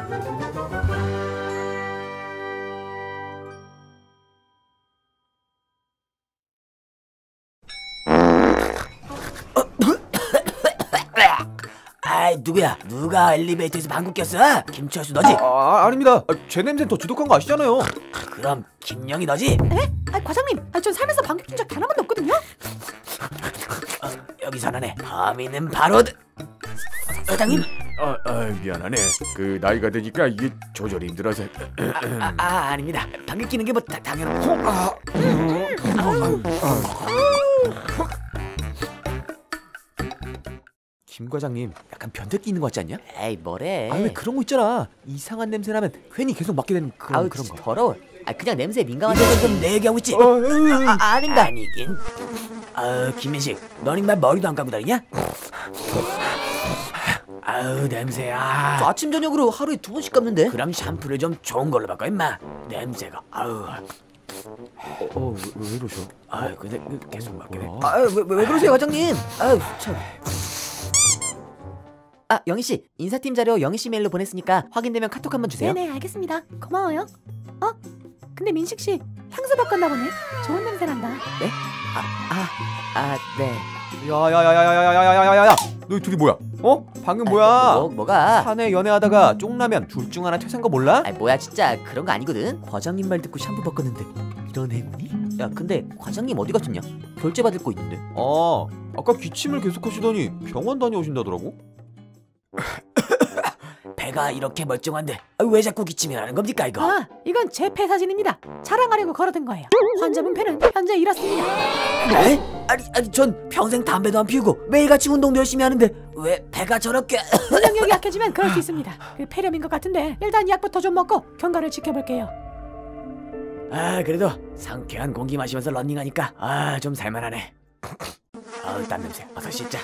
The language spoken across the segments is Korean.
아이, 누구야? 누가 엘리베이터에서 방구 꼈어? 김철수 너지? 아닙니다. 제 냄새는 더 지독한 거 아시잖아요. 그럼 김영희 너지? 에? 과장님, 전 살면서 방귀 낀 적 단 한 번도 없거든요. 여기서 나네. 범인은 바로 사장님. 미안하네. 그 나이가 드니까 이게 조절이 힘들어서. 아닙니다. 방귀 끼는 게 뭐 당연한. 김 과장님, 약간 변태 끼는 거 같지 않냐? 에이, 뭐래? 왜 그런 거 있잖아. 이상한 냄새 나면 괜히 계속 맡게 되는 그런 거. 더러워. 그냥 냄새에 민감한 데서 좀 내 얘기하고 있지. 아닙니다. 아니긴. 김민식, 넌 인마 머리도 안 감고 다니냐? 냄새야. 아침 저녁으로 하루에 2번씩 감는데. 그럼 샴푸를 좀 좋은 걸로 바꿔 임마. 냄새가. 왜 이러셔? 근데 계속 맡게 돼. 왜 그러세요, 과장님? 참. 영희 씨, 인사팀 자료 영희 씨 메일로 보냈으니까 확인되면 카톡 한번 주세요. 네네, 알겠습니다. 고마워요. 근데 민식 씨 향수 바꿨나 보네. 좋은 냄새 난다. 네? 네. 야야야야야야야야야야야! 너희 둘이 뭐야? 방금 뭐야? 뭐가? 사내 연애하다가 쫑라면 둘 중 하나 퇴사한 거 몰라? 뭐야, 진짜 그런 거 아니거든. 과장님 말 듣고 샴푸 바꿨는데 이런 행운이? 야, 근데 과장님 어디 가셨냐? 결제 받을 거 있는데. 아까 기침을 계속 하시더니 병원 다녀오신다더라고? 배가 이렇게 멀쩡한데 왜 자꾸 기침이 나는 겁니까 이거? 이건 제 폐 사진입니다. 자랑하려고 걸어둔 거예요. 환자분 폐는 현재 이렇습니다. 네? 아니 전 평생 담배도 안 피우고 매일같이 운동도 열심히 하는데 왜 배가 저렇게? 면역력이 약해지면 그럴 수 있습니다. 폐렴인 것 같은데 일단 약부터 좀 먹고 경과를 지켜볼게요. 그래도 상쾌한 공기 마시면서 런닝하니까 좀 살만하네. 땀 냄새. 어서 씻자.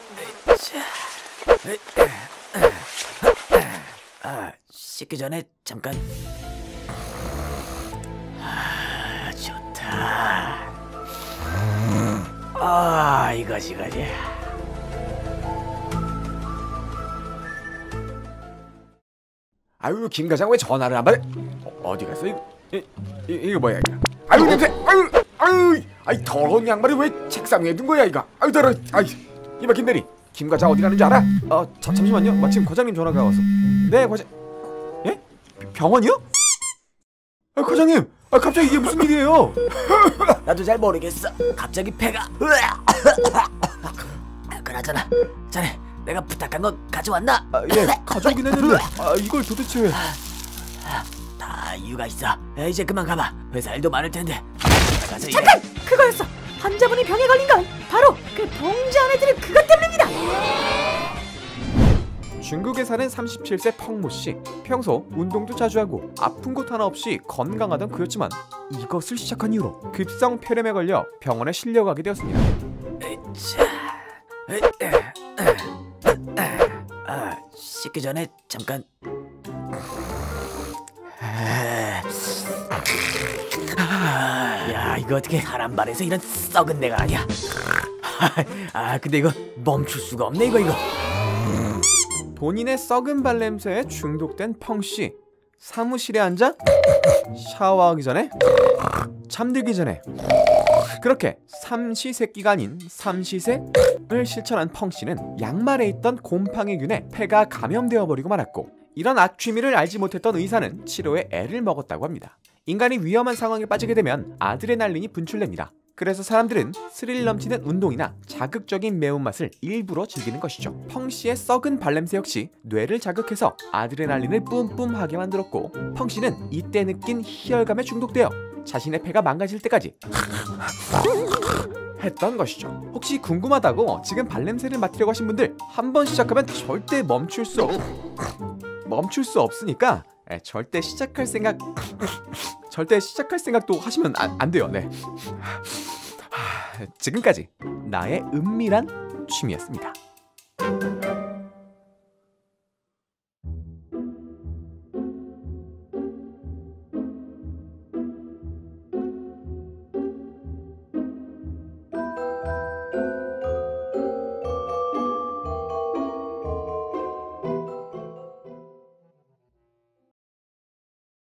씻기 전에 잠깐. 좋다. 이거지. 김 과장 왜 전화를 안 받아? 어디 갔어? 이거 뭐야 이거? 냄새! 더러운 양말이 왜 책상 위에 둔 거야 이거? 더러워! 이봐 김대리, 김 과장 어디 가는지 알아? 잠시만요. 마침 과장님 전화가 와서. 네, 과장. 예? 병원이요? 과장님! 갑자기 이게 무슨 일이에요? 나도 잘 모르겠어. 갑자기 배가. 그나저나 자네 내가 부탁한 거 가져왔나? 예, 가져오긴 했는데 이걸 도대체 왜? 다 이유가 있어. 이제 그만 가봐. 회사 일도 많을 텐데. 잠깐! 그거였어! 환자분이 병에 걸린 건 바로 그 봉지 안에 들은 그것 때문입니다! 중국에 사는 37세 펑모씨. 평소 운동도 자주 하고 아픈 곳 하나 없이 건강하던 그였지만 이것을 시작한 이후로 급성 폐렴에 걸려 병원에 실려가게 되었습니다. 씻기 전에 잠깐. 야, 이거 어떻게 사람 발에서 이런 썩은 내가 아니야? 근데 이거 멈출 수가 없네 이거. 본인의 썩은 발냄새에 중독된 펑씨. 사무실에 앉아 샤워하기 전에, 잠들기 전에 그렇게 삼시세끼가 아닌 삼시세를 실천한 펑씨는 양말에 있던 곰팡이균에 폐가 감염되어 버리고 말았고, 이런 악취미를 알지 못했던 의사는 치료에 애를 먹었다고 합니다. 인간이 위험한 상황에 빠지게 되면 아드레날린이 분출됩니다. 그래서 사람들은 스릴 넘치는 운동이나 자극적인 매운맛을 일부러 즐기는 것이죠. 펑씨의 썩은 발냄새 역시 뇌를 자극해서 아드레날린을 뿜뿜하게 만들었고, 펑씨는 이때 느낀 희열감에 중독되어 자신의 폐가 망가질 때까지 했던 것이죠. 혹시 궁금하다고 지금 발냄새를 맡으려고 하신 분들, 한번 시작하면 절대 멈출 수 없으니까 절대 시작할 생각도 하시면 안 돼요. 네. 지금까지 나의 은밀한 취미였습니다.